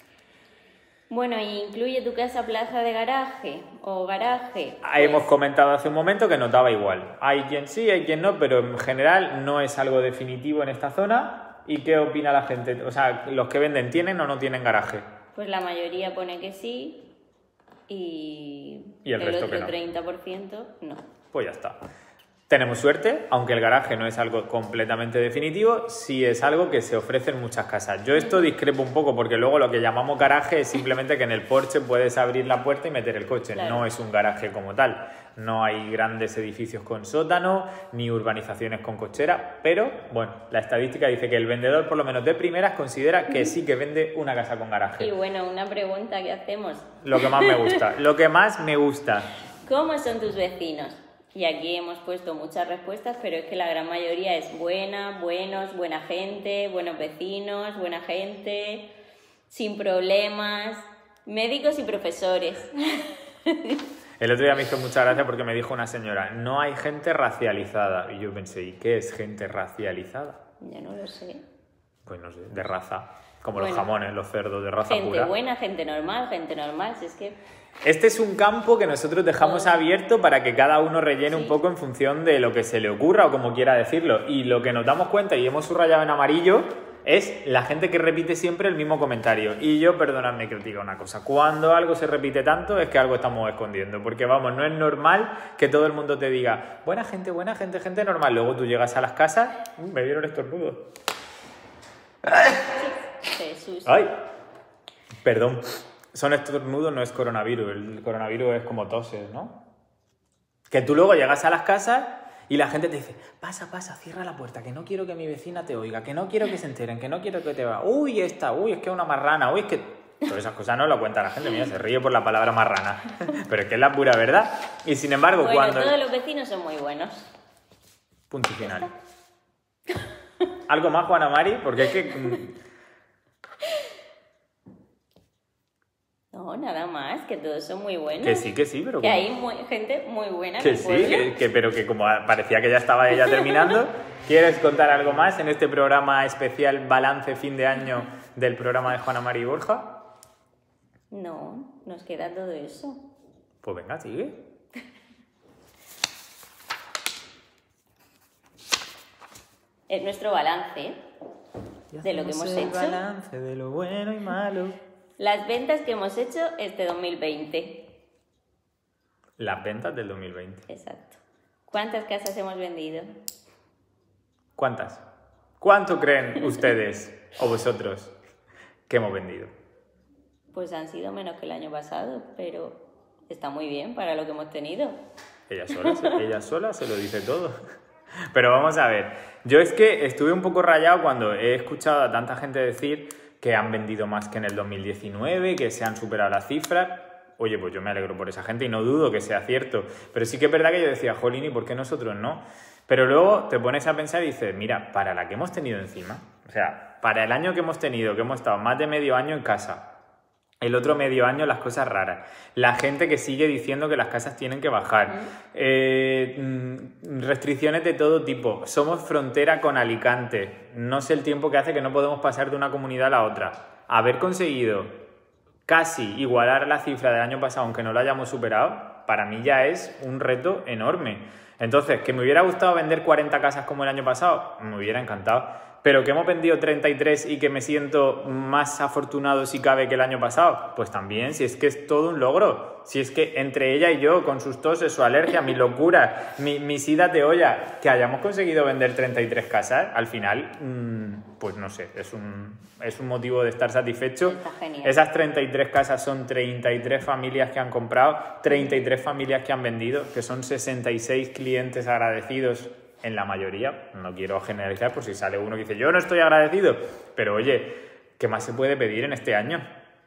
Bueno, ¿y incluye tu casa plaza de garaje o garaje? Ah, Hemos Pues, comentado hace un momento que nos daba igual. Hay quien sí, hay quien no, pero en general no es algo definitivo en esta zona. ¿Y qué opina la gente? O sea, ¿los que venden tienen o no tienen garaje? pues la mayoría pone que sí y, Y el resto otro que no. treinta por ciento no. Pues ya está. Tenemos suerte, aunque el garaje no es algo completamente definitivo, sí es algo que se ofrece en muchas casas. Yo esto discrepo un poco porque luego lo que llamamos garaje es simplemente que en el porche puedes abrir la puerta y meter el coche. Claro. No es un garaje como tal. No hay grandes edificios con sótano ni urbanizaciones con cochera, pero bueno, la estadística dice que el vendedor, por lo menos de primeras, considera que sí que vende una casa con Y garaje. bueno, una pregunta que hacemos. Lo que más me gusta. Lo que más me gusta. ¿Cómo son tus vecinos? Y aquí hemos puesto muchas respuestas, pero es que la gran mayoría es buena, buenos, buena gente, buenos vecinos, buena gente, sin problemas. Médicos y profesores. El otro día me hizo mucha gracia porque me dijo una señora, no hay gente racializada. Y yo pensé, ¿y qué es gente racializada? Ya no lo sé. Pues no sé, de raza. Como Bueno, los jamones, los cerdos, de raza Gente pura. buena, gente normal, gente normal, si es que... Este es un campo que nosotros dejamos abierto para que cada uno rellene Sí. un poco en función de lo que se le ocurra o como quiera decirlo. Y lo que nos damos cuenta, y hemos subrayado en amarillo, es la gente que repite siempre el mismo comentario. Y yo, perdonadme que os diga una cosa, cuando algo se repite tanto es que algo estamos escondiendo. Porque vamos, no es normal que todo el mundo te diga buena gente, buena gente, gente normal. Luego tú llegas a las casas, uh, me dieron estornudos. Jesús. ¡Ay! Perdón. Son estornudos, no es coronavirus. El coronavirus es como toses, ¿no? Que tú luego llegas a las casas y la gente te dice, pasa, pasa, cierra la puerta, que no quiero que mi vecina te oiga, que no quiero que se enteren, que no quiero que te va. Uy, esta, uy, es que es una marrana, uy, es que... Todas esas cosas no lo cuenta la gente, mira, se ríe por la palabra marrana. Pero es que es la pura verdad. Y sin embargo, Bueno, cuando... todos los vecinos son muy buenos. Punto y final. ¿Algo más, Juana Mari? Porque es que... No, nada más, que todos son muy buenos. Que sí, que sí, pero... Que como- hay muy- gente muy buena en Que el sí, pueblo. que, que- pero que como parecía que ya estaba ella terminando, ¿quieres contar algo más en este programa especial balance fin de año del programa de Juana Mari y Borja? No, nos queda todo eso. Pues venga, sigue. Es nuestro balance de lo que hemos Hacemos el hecho. balance de lo bueno y malo. Las ventas que hemos hecho este dos mil veinte. Las ventas del dos mil veinte. Exacto. ¿Cuántas casas hemos vendido? ¿Cuántas? ¿Cuánto creen ustedes o vosotros que hemos vendido? Pues han sido menos que el año pasado, pero está muy bien para lo que hemos tenido. Ella sola, se, ella sola se lo dice todo. Pero vamos a ver, yo es que estuve un poco rayado cuando he escuchado a tanta gente decir que han vendido más que en el dos mil diecinueve, que se han superado las cifras. Oye, pues yo me alegro por esa gente y no dudo que sea cierto. Pero sí que es verdad que yo decía, jolín, ¿y por qué nosotros no? Pero luego te pones a pensar y dices, mira, para la que hemos tenido encima, o sea, para el año que hemos tenido, que hemos estado más de medio año en casa, el otro medio año las cosas raras, la gente que sigue diciendo que las casas tienen que bajar, eh, mm, restricciones de todo tipo, somos frontera con Alicante, no sé el tiempo que hace que no podemos pasar de una comunidad a la otra, haber conseguido casi igualar la cifra del año pasado, aunque no la hayamos superado, para mí ya es un reto enorme. Entonces, ¿que me hubiera gustado vender cuarenta casas como el año pasado? Me hubiera encantado. Pero que hemos vendido treinta y tres y que me siento más afortunado si cabe que el año pasado, pues también, si es que es todo un logro. Si es que entre ella y yo, con sus toses, su alergia, mi locura, mi, mis idas de olla, que hayamos conseguido vender treinta y tres casas, al final, mmm, pues no sé, es un, es un motivo de estar satisfecho. Está genial. Esas treinta y tres casas son treinta y tres familias que han comprado, treinta y tres familias que han vendido, que son sesenta y seis clientes agradecidos. En la mayoría, no quiero generalizar por si sale uno que dice yo no estoy agradecido, pero oye, ¿qué más se puede pedir en este año?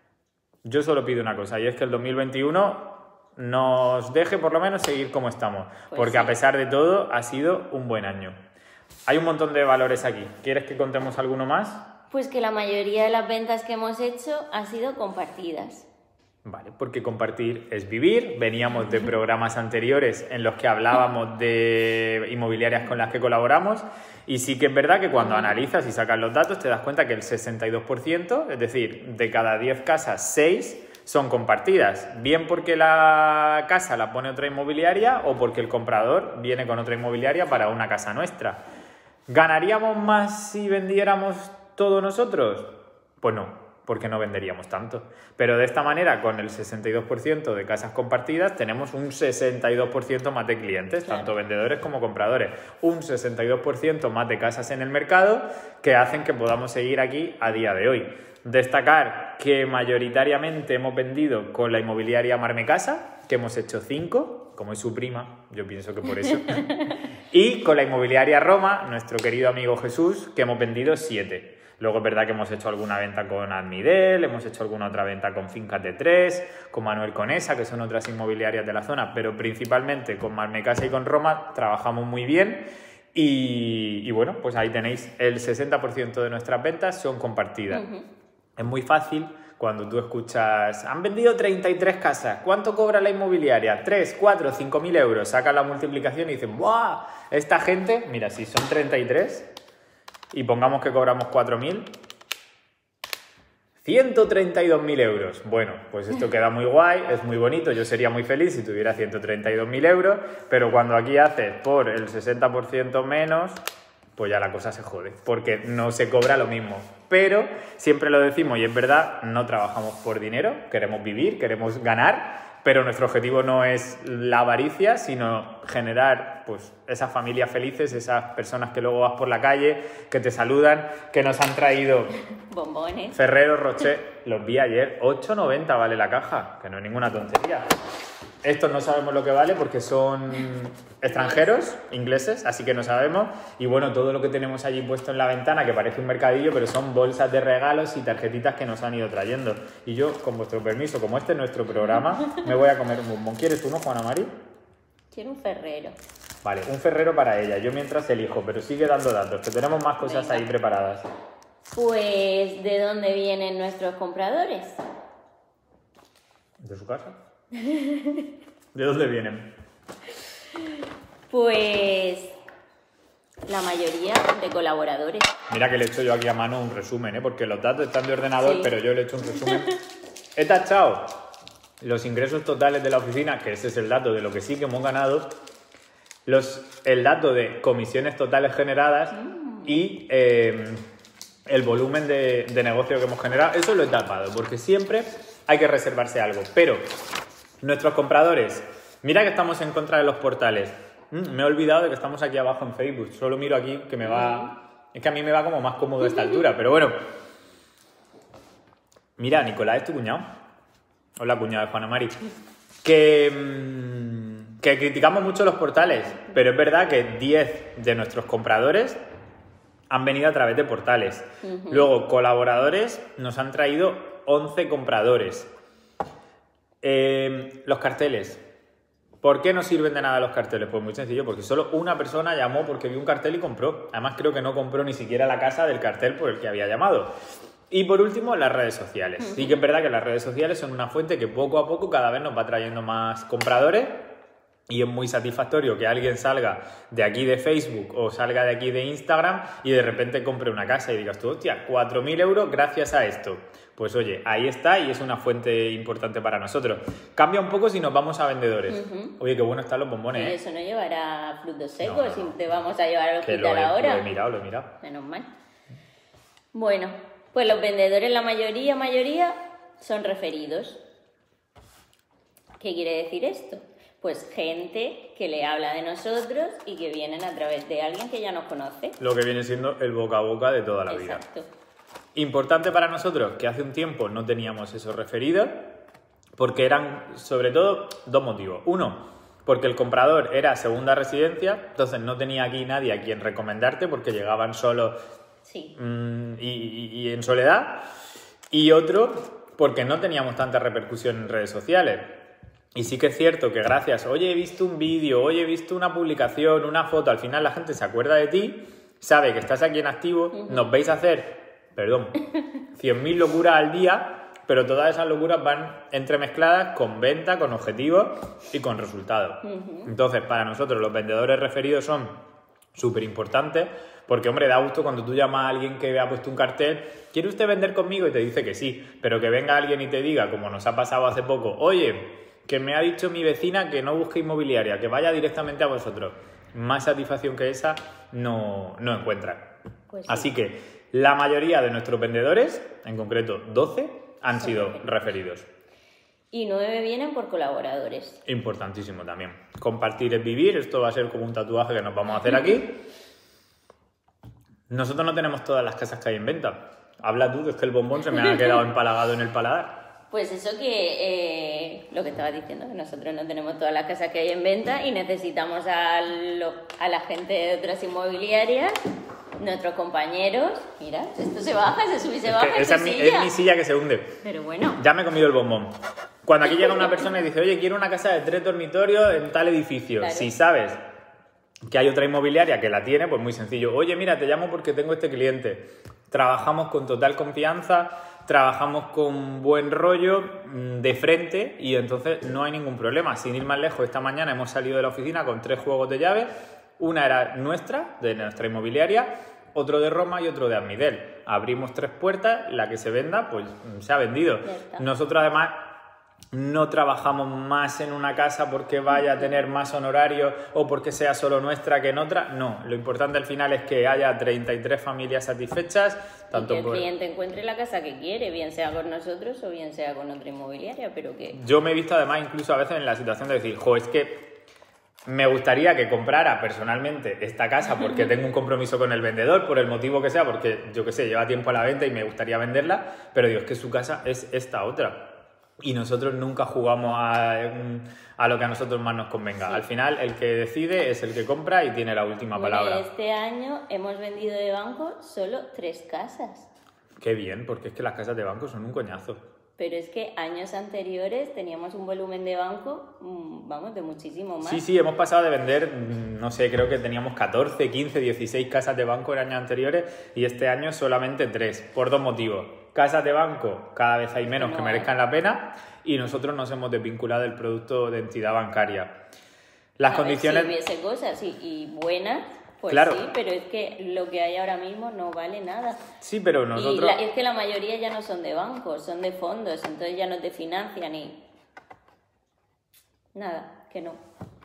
Yo solo pido una cosa y es que el dos mil veintiuno nos deje por lo menos seguir como estamos, Pues porque sí. a pesar de todo ha sido un buen año. Hay un montón de valores aquí. ¿Quieres que contemos alguno más? Pues que la mayoría de las ventas que hemos hecho han sido compartidas. Vale, porque compartir es vivir. Veníamos de programas anteriores en los que hablábamos de inmobiliarias con las que colaboramos y sí que es verdad que cuando analizas y sacas los datos te das cuenta que el sesenta y dos por ciento, es decir, de cada diez casas, seis son compartidas. Bien porque la casa la pone otra inmobiliaria o porque el comprador viene con otra inmobiliaria para una casa nuestra. ¿Ganaríamos más si vendiéramos todo nosotros? Pues no, porque no venderíamos tanto. Pero de esta manera, con el sesenta y dos por ciento de casas compartidas, tenemos un sesenta y dos por ciento más de clientes, Claro. tanto vendedores como compradores. Un sesenta y dos por ciento más de casas en el mercado que hacen que podamos seguir aquí a día de hoy. Destacar que mayoritariamente hemos vendido con la inmobiliaria Marme Casa, que hemos hecho cinco, como es su prima, yo pienso que por eso. Y con la inmobiliaria Roma, nuestro querido amigo Jesús, que hemos vendido siete. Luego es verdad que hemos hecho alguna venta con Admidel, hemos hecho alguna otra venta con Fincas de Tres, con Manuel Conesa, que son otras inmobiliarias de la zona, pero principalmente con Marme Casa y con Roma trabajamos muy bien. Y, y bueno, pues ahí tenéis el sesenta por ciento de nuestras ventas son compartidas. Ujú. Es muy fácil Cuando tú escuchas, han vendido treinta y tres casas, ¿cuánto cobra la inmobiliaria? tres, cuatro, cinco mil euros. Sacas la multiplicación y dicen, ¡buah! Esta gente, mira, si son treinta y tres y pongamos que cobramos cuatro mil, ciento treinta y dos mil euros. Bueno, pues esto queda muy guay, es muy bonito, yo sería muy feliz si tuviera ciento treinta y dos mil euros, pero cuando aquí haces por el sesenta por ciento menos, pues ya la cosa se jode, porque no se cobra lo mismo. Pero, siempre lo decimos y es verdad, no trabajamos por dinero, queremos vivir, queremos ganar, pero nuestro objetivo no es la avaricia, sino generar pues, esas familias felices, esas personas que luego vas por la calle, que te saludan, que nos han traído bombones. Ferrero Rocher, los vi ayer, ocho noventa vale la caja, que no es ninguna tontería. Estos no sabemos lo que vale porque son extranjeros, ingleses, así que no sabemos. Y bueno, todo lo que tenemos allí puesto en la ventana, que parece un mercadillo, pero son bolsas de regalos y tarjetitas que nos han ido trayendo. Y yo, con vuestro permiso, como este es nuestro programa, me voy a comer un bombón. ¿Quieres uno, Juana Mari? Quiero un Ferrero. Vale, un Ferrero para ella. Yo mientras elijo, pero sigue dando datos, que tenemos más cosas Venga. ahí preparadas. Pues, ¿de dónde vienen nuestros compradores? ¿De su casa? ¿De dónde vienen? Pues la mayoría de colaboradores. Mira que le he hecho yo aquí a mano un resumen, ¿eh? Porque los datos están de ordenador, sí. pero yo le he hecho un resumen. He tachado los ingresos totales de la oficina, que ese es el dato de lo que sí que hemos ganado, los, el dato de comisiones totales generadas mm. y eh, el volumen de, de negocio que hemos generado. Eso lo he tapado, porque siempre hay que reservarse algo. Pero nuestros compradores, mira que estamos en contra de los portales. Mm, me he olvidado de que estamos aquí abajo en Facebook. Solo miro aquí que me va... Es que a mí me va como más cómodo esta altura, pero bueno. Mira, Nicolás es tu cuñado. Hola, cuñado de Juana Mari. Que, mmm, que criticamos mucho los portales, pero es verdad que diez de nuestros compradores han venido a través de portales. Uh-huh. Luego, colaboradores nos han traído once compradores. Eh, los carteles. ¿Por qué no sirven de nada los carteles? Pues muy sencillo, porque solo una persona llamó porque vio un cartel y compró. Además, creo que no compró ni siquiera la casa del cartel por el que había llamado. Y por último, las redes sociales. Uh-huh. Sí que es verdad que las redes sociales son una fuente que poco a poco cada vez nos va trayendo más compradores. Y es muy satisfactorio que alguien salga de aquí de Facebook o salga de aquí de Instagram y de repente compre una casa y digas tú, hostia, cuatro mil euros gracias a esto. Pues oye, ahí está y es una fuente importante para nosotros. Cambia un poco si nos vamos a vendedores. Uh-huh. Oye, qué bueno están los bombones. Pero ¿eh? Eso no llevará frutos secos no, no, no. si te vamos a llevar al hospital lo he, ahora. Lo he mirado, lo he mirado. Menos mal. Bueno, pues los vendedores, la mayoría, mayoría, son referidos. ¿Qué quiere decir esto? Pues gente que le habla de nosotros y que vienen a través de alguien que ya nos conoce. Lo que viene siendo el boca a boca de toda la Exacto. vida. Importante para nosotros que hace un tiempo no teníamos esos referidos porque eran sobre todo dos motivos. Uno, porque el comprador era segunda residencia, entonces no tenía aquí nadie a quien recomendarte porque llegaban solos sí. mmm, y, y, y en soledad. Y otro, porque no teníamos tanta repercusión en redes sociales. Y sí que es cierto que gracias, oye, he visto un vídeo, oye, he visto una publicación, una foto, al final la gente se acuerda de ti, sabe que estás aquí en activo, uh-huh. nos veis hacer, perdón, cien mil locuras al día, pero todas esas locuras van entremezcladas con venta, con objetivos y con resultados. Uh-huh. Entonces, para nosotros los vendedores referidos son súper importantes, porque, hombre, da gusto cuando tú llamas a alguien que ha puesto un cartel, ¿quiere usted vender conmigo? Y te dice que sí, pero que venga alguien y te diga, como nos ha pasado hace poco, oye, que me ha dicho mi vecina que no busque inmobiliaria, que vaya directamente a vosotros. Más satisfacción que esa no, no encuentran. Pues sí. Así que la mayoría de nuestros vendedores, en concreto doce, han sí. sido referidos. Y nueve vienen por colaboradores. Importantísimo también. Compartir es vivir, esto va a ser como un tatuaje que nos vamos a hacer aquí. Nosotros no tenemos todas las casas que hay en venta. Habla tú, que es que el bombón se me ha quedado empalagado en el paladar. Pues eso que, eh, lo que estabas diciendo, que nosotros no tenemos todas las casas que hay en venta y necesitamos a, lo, a la gente de otras inmobiliarias, nuestros compañeros. Mira, esto se baja, se sube y se baja. Esa es mi, es mi silla que se hunde. Pero bueno. Ya me he comido el bombón. Cuando aquí llega una persona y dice, oye, quiero una casa de tres dormitorios en tal edificio. Claro. Si sabes que hay otra inmobiliaria que la tiene, pues muy sencillo. Oye, mira, te llamo porque tengo este cliente. Trabajamos con total confianza. trabajamos con buen rollo, de frente, y entonces no hay ningún problema. Sin ir más lejos, esta mañana hemos salido de la oficina con tres juegos de llave. Una era nuestra, de nuestra inmobiliaria, otro de Roma y otro de Admidel. Abrimos tres puertas, la que se venda, pues se ha vendido. Nosotros además no trabajamos más en una casa porque vaya a tener más honorarios o porque sea solo nuestra que en otra. No, lo importante al final es que haya treinta y tres familias satisfechas. Tanto y que el por... cliente encuentre la casa que quiere, bien sea con nosotros o bien sea con otra inmobiliaria, pero que... Yo me he visto además incluso a veces en la situación de decir, jo, es que me gustaría que comprara personalmente esta casa porque tengo un compromiso con el vendedor, por el motivo que sea, porque yo qué sé, lleva tiempo a la venta y me gustaría venderla, pero digo, es que su casa es esta otra. Y nosotros nunca jugamos a, a lo que a nosotros más nos convenga. Sí. Al final, el que decide es el que compra y tiene la última bueno, palabra. Este año hemos vendido de banco solo tres casas. Qué bien, porque es que las casas de banco son un coñazo. Pero es que años anteriores teníamos un volumen de banco, vamos, de muchísimo más. Sí, sí, hemos pasado de vender, no sé, creo que teníamos catorce, quince, dieciséis casas de banco en años anteriores y este año solamente tres, por dos motivos. Casas de banco cada vez hay menos no, que merezcan la pena y nosotros nos hemos desvinculado del producto de entidad bancaria. Las a condiciones... Ver, si hubiese cosas y, y buenas... Pues claro. Sí, pero es que lo que hay ahora mismo no vale nada. Sí, pero nosotros... Y la, es que la mayoría ya no son de bancos, son de fondos, entonces ya no te financian y... Nada, que no.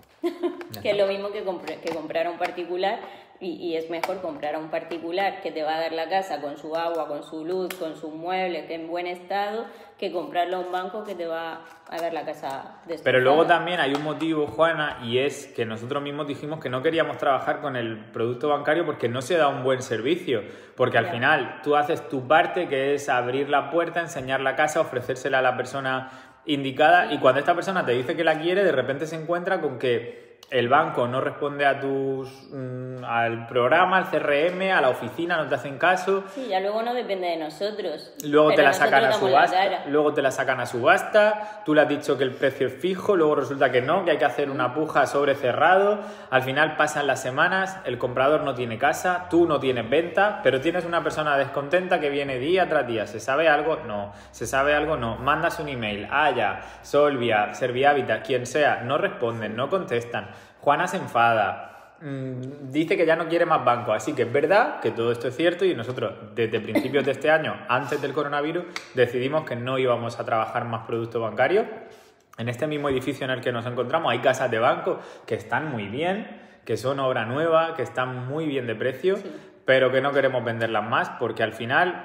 Que es lo mismo que, compre, que comprar a un particular y, y es mejor comprar a un particular que te va a dar la casa con su agua, con su luz, con sus muebles, que en buen estado, que comprarlo a un banco que te va a dar la casa destrozada. Pero luego también hay un motivo, Juana, y es que nosotros mismos dijimos que no queríamos trabajar con el producto bancario porque no se da un buen servicio. Porque al ya. final tú haces tu parte, que es abrir la puerta, enseñar la casa, ofrecérsela a la persona indicada, sí. y cuando esta persona te dice que la quiere, de repente se encuentra con que el banco no responde a tus mmm, al programa, al C R M, a la oficina, no te hacen caso. Sí, ya luego no depende de nosotros. Luego te la sacan a subasta, luego te la sacan a subasta, tú le has dicho que el precio es fijo, luego resulta que no, que hay que hacer una puja sobre cerrado. Al final pasan las semanas, el comprador no tiene casa, tú no tienes venta, pero tienes una persona descontenta que viene día tras día. ¿Se sabe algo? No. ¿Se sabe algo? No. Mandas un email, Haya, Solvia, Servihabitat, quien sea, no responden, no contestan. Juana se enfada, mmm, dice que ya no quiere más banco, así que es verdad que todo esto es cierto y nosotros desde principios de este año, antes del coronavirus, decidimos que no íbamos a trabajar más productos bancarios. En este mismo edificio en el que nos encontramos hay casas de banco que están muy bien, que son obra nueva, que están muy bien de precio, sí. pero que no queremos venderlas más porque al final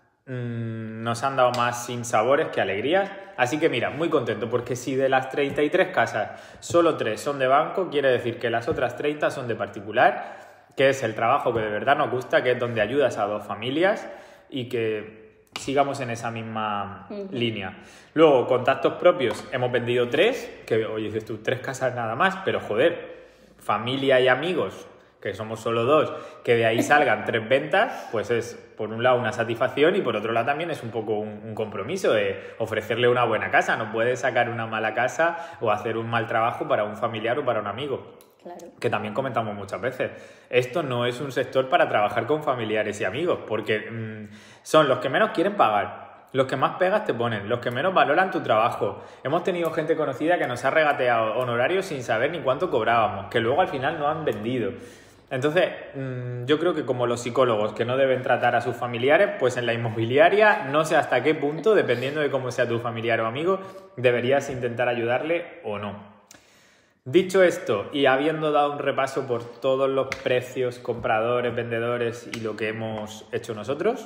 mmm, nos han dado más sinsabores que alegrías. Así que mira, muy contento porque si de las treinta y tres casas solo tres son de banco, quiere decir que las otras treinta son de particular, que es el trabajo que de verdad nos gusta, que es donde ayudas a dos familias y que sigamos en esa misma uh-huh. línea. Luego, contactos propios, hemos vendido tres, que oye, dices tú, tres casas nada más, pero joder, familia y amigos, que somos solo dos, que de ahí salgan tres ventas, pues es por un lado una satisfacción y por otro lado también es un poco un, un compromiso de ofrecerle una buena casa. No puedes sacar una mala casa o hacer un mal trabajo para un familiar o para un amigo. Claro. Que también comentamos muchas veces. Esto no es un sector para trabajar con familiares y amigos, porque mmm, son los que menos quieren pagar, los que más pegas te ponen, los que menos valoran tu trabajo. Hemos tenido gente conocida que nos ha regateado honorarios sin saber ni cuánto cobrábamos, que luego al final no han vendido. Entonces, mmm, yo creo que como los psicólogos que no deben tratar a sus familiares, pues en la inmobiliaria, no sé hasta qué punto, dependiendo de cómo sea tu familiar o amigo, deberías intentar ayudarle o no. Dicho esto, y habiendo dado un repaso por todos los precios, compradores, vendedores y lo que hemos hecho nosotros,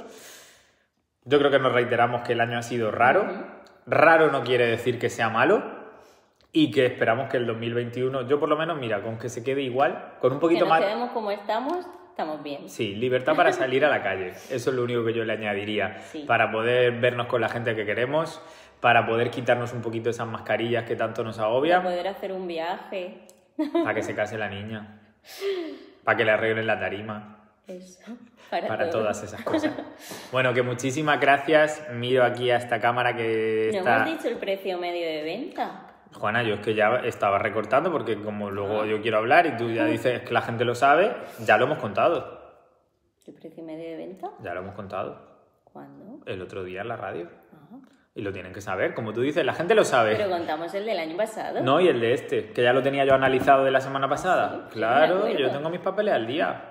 yo creo que nos reiteramos que el año ha sido raro. Uh-huh. Raro no quiere decir que sea malo. Y que esperamos que el dos mil veintiuno, yo por lo menos, mira, con que se quede igual, con un poquito más... Que nos quedemos como estamos, estamos bien. Sí, libertad para salir a la calle. Eso es lo único que yo le añadiría. Sí. Para poder vernos con la gente que queremos, para poder quitarnos un poquito esas mascarillas que tanto nos agobian. Para poder hacer un viaje. Para que se case la niña. Para que le arreglen la tarima. Eso. Para, para todo. todas esas cosas. Bueno, que muchísimas gracias. Miro aquí a esta cámara que ¿No está... hemos dicho el precio medio de venta? Juana, yo es que ya estaba recortando porque como luego yo quiero hablar y tú ya dices que la gente lo sabe, ya lo hemos contado. ¿El precio medio de venta? Ya lo hemos contado. ¿Cuándo? El otro día en la radio. Ah. Y lo tienen que saber, como tú dices, la gente lo sabe. Pero contamos el del año pasado. No, y el de este, que ya lo tenía yo analizado de la semana pasada. Sí, sí, me claro, acuerdo. yo tengo mis papeles al día.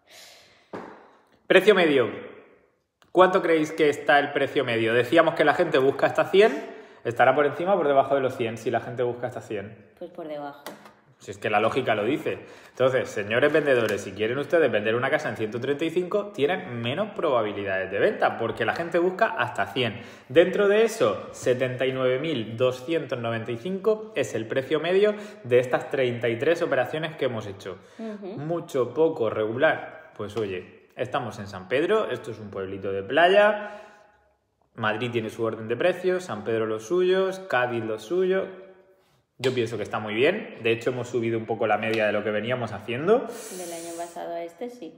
Precio medio. ¿Cuánto creéis que está el precio medio? Decíamos que la gente busca hasta cien, estará por encima o por debajo de los cien si la gente busca hasta cien. Pues por debajo. Si es que la lógica lo dice. Entonces, señores vendedores, si quieren ustedes vender una casa en ciento treinta y cinco, tienen menos probabilidades de venta, porque la gente busca hasta cien. Dentro de eso, setenta y nueve mil doscientos noventa y cinco es el precio medio de estas treinta y tres operaciones que hemos hecho. Uh-huh. Mucho, poco, regular. Pues oye, estamos en San Pedro, esto es un pueblito de playa, Madrid tiene su orden de precios, San Pedro los suyos, Cádiz los suyos. Yo pienso que está muy bien. De hecho, hemos subido un poco la media de lo que veníamos haciendo. Del año pasado a este, sí.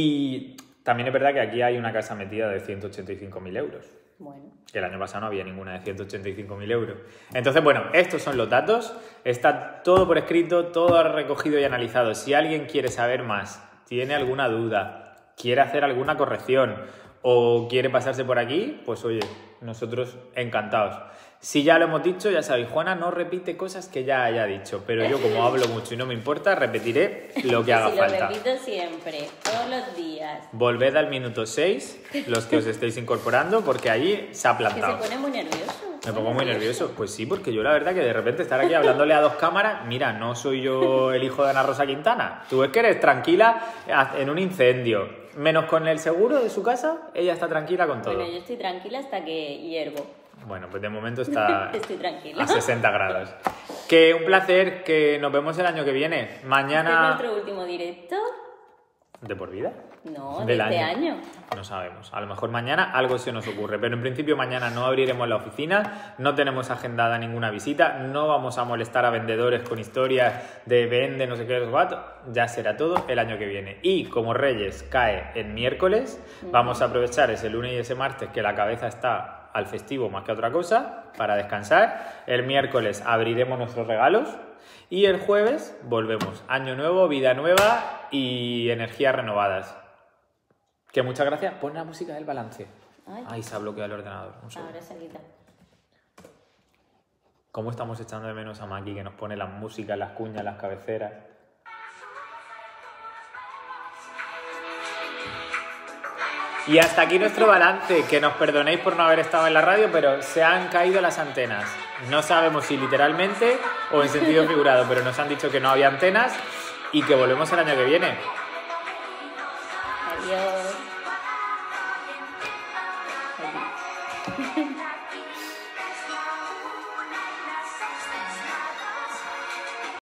Y también es verdad que aquí hay una casa metida de ciento ochenta y cinco mil euros. Bueno. Que el año pasado no había ninguna de ciento ochenta y cinco mil euros. Entonces, bueno, estos son los datos. Está todo por escrito, todo recogido y analizado. Si alguien quiere saber más, tiene alguna duda, quiere hacer alguna corrección o quiere pasarse por aquí, pues oye, nosotros encantados. Si ya lo hemos dicho, ya sabéis, Juana no repite cosas que ya haya dicho, pero yo como hablo mucho y no me importa, repetiré lo que haga si falta. Lo repito siempre, todos los días. Volved al minuto seis, los que os estéis incorporando, porque allí se ha Que plantado. se pone muy nervioso. Me pongo muy nervioso. Pues sí, porque yo la verdad que de repente estar aquí hablándole a dos cámaras, mira, no soy yo el hijo de Ana Rosa Quintana. Tú es que eres tranquila en un incendio. Menos con el seguro de su casa, ella está tranquila con todo. Bueno, yo estoy tranquila hasta que hiervo. Bueno, pues de momento está Estoy tranquila. a sesenta grados. Que un placer, que nos vemos el año que viene. Mañana... ¿Este es nuestro último directo? ¿De por vida? No, de Del este año. año. No sabemos. A lo mejor mañana algo se nos ocurre, pero en principio mañana no abriremos la oficina, no tenemos agendada ninguna visita, no vamos a molestar a vendedores con historias de vende, no sé qué, what. Ya será todo el año que viene. Y como Reyes cae en miércoles, mm. vamos a aprovechar ese lunes y ese martes que la cabeza está al festivo más que a otra cosa, para descansar. El miércoles abriremos nuestros regalos y el jueves volvemos. Año nuevo, vida nueva y energías renovadas. Que muchas gracias. Pon la música del balance. Ay, Ay se ha bloqueado el ordenador. Un Ahora se quita. ¿Cómo estamos echando de menos a Maki, que nos pone las músicas, las cuñas, las cabeceras? Y hasta aquí nuestro balance, que nos perdonéis por no haber estado en la radio, pero se han caído las antenas. No sabemos si literalmente o en sentido figurado, pero nos han dicho que no había antenas y que volvemos el año que viene. Adiós. Adiós.